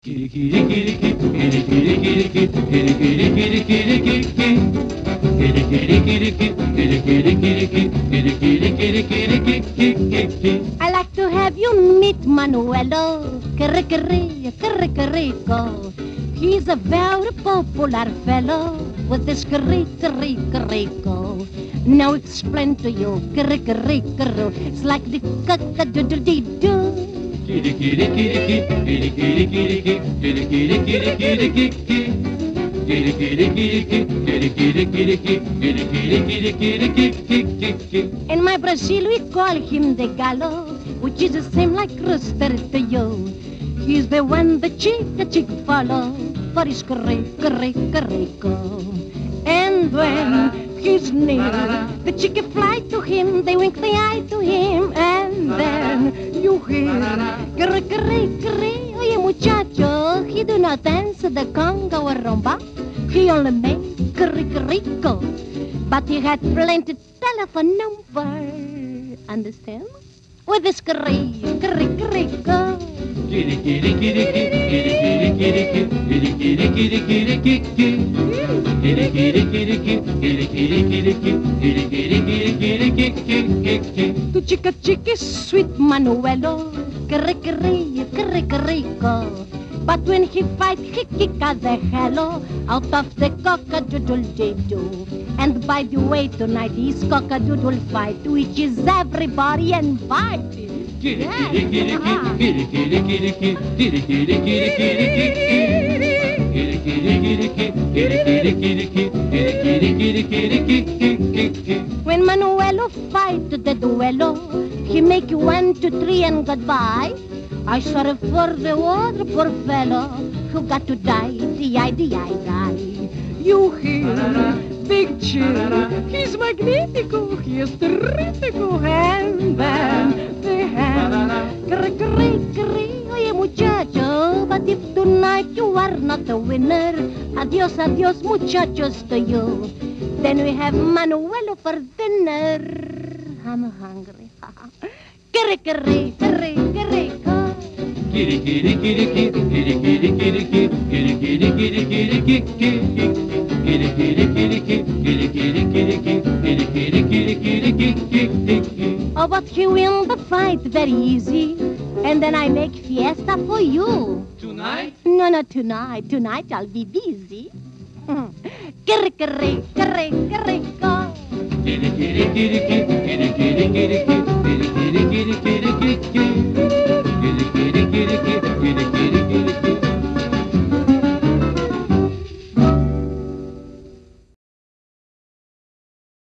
I like to have you meet Manuelo, Rico. He's a very popular fellow with this Rico. Now explain to you, Rico. It's like the cock-a-doodle-dee-doo. In my Brazil we call him the gallo, which is the same like rooster to you. He's the one the Chic follow for his Rico. And when he's near, the Chic fly to him, they wink the eye to him, and then you hear, oye muchacho, he do not dance the conga or rumba, he only make Rico, but he had plenty telephone number, understand? With this Rico. Tu chica is sweet Manuelo, Rico. But when he fight, he kick out the hello out of the cock-a-doodle-dee-doo. And by the way, tonight is cock-a-doodle fight, which is everybody invited. When Manuelo fight the duello, he make 1, 2, 3 and goodbye. I sorry for the other poor fellow who got to die, die. You hear, big cheer, he's magnifico, he is terrifico, and then the hand, oye muchacho, but if tonight you are not a winner, adios, muchachos to you, then we have Manuelo for dinner. I'm hungry. Oh, but he win the fight very easy, and then I make fiesta for you. Tonight? No, not tonight. Tonight I'll be busy.